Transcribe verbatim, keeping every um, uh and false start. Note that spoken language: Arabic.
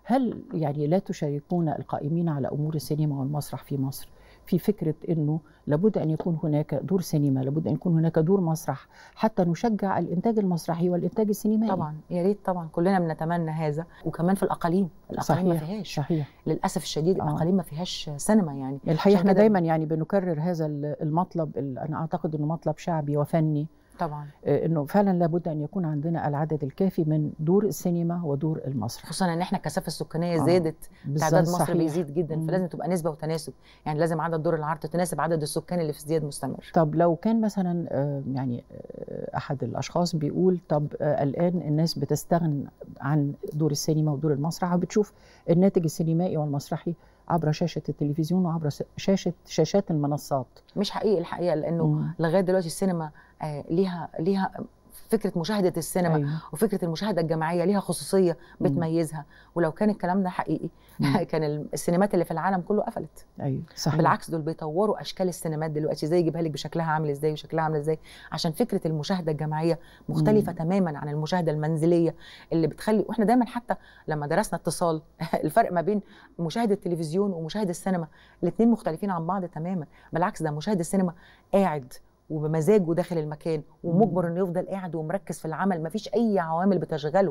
هل يعني لا تشاركون القائمين على أمور السينما والمسرح في مصر في فكرة أنه لابد أن يكون هناك دور سينما، لابد أن يكون هناك دور مسرح حتى نشجع الإنتاج المسرحي والإنتاج السينمائي؟ طبعا يا ريت، طبعا كلنا بنتمنى هذا، وكمان في الأقاليم، الأقاليم صحيح ما فيهاش صحيح للأسف الشديد. الأقاليم آه. ما فيهاش سينما يعني. الحقيقة احنا دايما يعني بنكرر هذا المطلب، أنا أعتقد أنه مطلب شعبي وفني طبعا، انه فعلا لابد ان يكون عندنا العدد الكافي من دور السينما ودور المسرح، خصوصا ان احنا الكثافه السكانيه آه. زادت، تعداد مصر صحيح. بيزيد جدا، مم. فلازم تبقى نسبه وتناسب، يعني لازم عدد دور العرض تناسب عدد السكان اللي في ازدياد مستمر. طب لو كان مثلا يعني احد الاشخاص بيقول طب الان الناس بتستغنى عن دور السينما ودور المسرح وبتشوف الناتج السينمائي والمسرحي عبر شاشه التلفزيون وعبر شاشه شاشات المنصات. مش حقيقي الحقيقه، لانه مم. لغايه دلوقتي السينما آه ليها ليها فكره مشاهده السينما، أيوة. وفكره المشاهده الجماعيه ليها خصوصيه بتميزها، ولو كان الكلام ده حقيقي كان السينمات اللي في العالم كله قفلت. ايوه صحيح. بالعكس دول بيطوروا اشكال السينمات دلوقتي، زي يجيبها لك بشكلها عامل ازاي وشكلها عامل ازاي، عشان فكره المشاهده الجماعيه مختلفه مم. تماما عن المشاهده المنزليه اللي بتخلي. واحنا دايما حتى لما درسنا اتصال الفرق ما بين مشاهده التلفزيون ومشاهده السينما، الاثنين مختلفين عن بعض تماما. بالعكس ده مشاهد السينما قاعد وبمزاجه داخل المكان ومجبر انه يفضل قاعد ومركز في العمل، مفيش اي عوامل بتشغله.